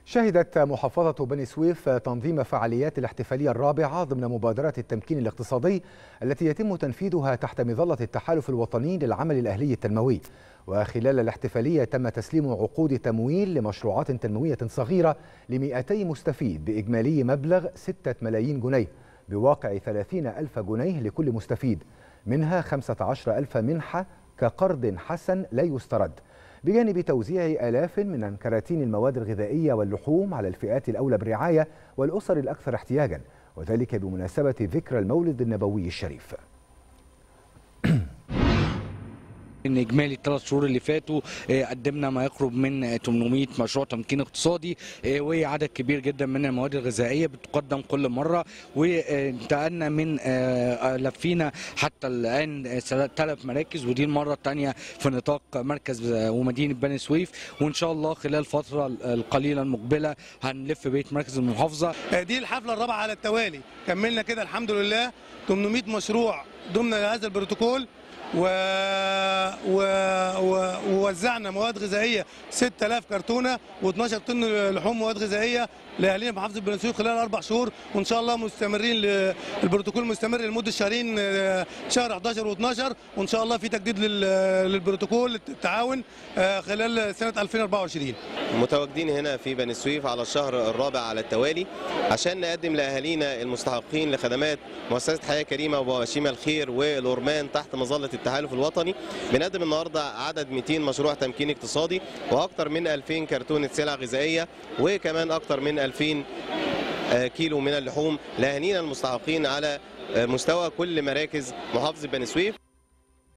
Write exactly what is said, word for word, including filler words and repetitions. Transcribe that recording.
شهدت محافظة بني سويف تنظيم فعاليات الاحتفالية الرابعة ضمن مبادرة التمكين الاقتصادي التي يتم تنفيذها تحت مظلة التحالف الوطني للعمل الأهلي التنموي. وخلال الاحتفالية تم تسليم عقود تمويل لمشروعات تنموية صغيرة لمئتي مستفيد بإجمالي مبلغ ستة ملايين جنيه بواقع ثلاثين ألف جنيه لكل مستفيد، منها خمسة عشر ألف منحة كقرض حسن لا يسترد، بجانب توزيع آلاف من كراتين المواد الغذائية واللحوم على الفئات الأولى بالرعاية والأسر الأكثر احتياجا، وذلك بمناسبة ذكرى المولد النبوي الشريف. ان اجمالي الثلاث شهور اللي فاتوا قدمنا ما يقرب من ثمانمائة مشروع تمكين اقتصادي، وعدد كبير جدا من المواد الغذائيه بتقدم كل مره، وانتقلنا من لفينا حتى الان ثلاث مراكز، ودي المره الثانيه في نطاق مركز ومدينه بني سويف، وان شاء الله خلال الفتره القليله المقبله هنلف بقيه مركز المحافظه. دي الحفله الرابعه على التوالي، كملنا كده الحمد لله ثمانمائة مشروع ضمن هذا البروتوكول، و... و... و... ووزعنا مواد غذائيه ستة آلاف كرتونه و12 طن لحوم مواد غذائيه لاهالينا محافظه بني سويف خلال اربع شهور، وان شاء الله مستمرين ل... البروتوكول مستمر لمده شهرين، شهر احداشر واثناشر، وان شاء الله في تجديد لل... للبروتوكول التعاون خلال سنه ألفين وأربعة وعشرين. متواجدين هنا في بني سويف على الشهر الرابع على التوالي عشان نقدم لاهالينا المستحقين لخدمات مؤسسه حياه كريمه وبواشيم الخير والأورمان تحت مظله التحالف الوطني. بنقدم النهارده عدد مئتين مشروع تمكين اقتصادي واكثر من ألفين كرتونه سلع غذائيه، وكمان اكثر من ألفين كيلو من اللحوم لاهالينا المستحقين على مستوى كل مراكز محافظه بني سويف.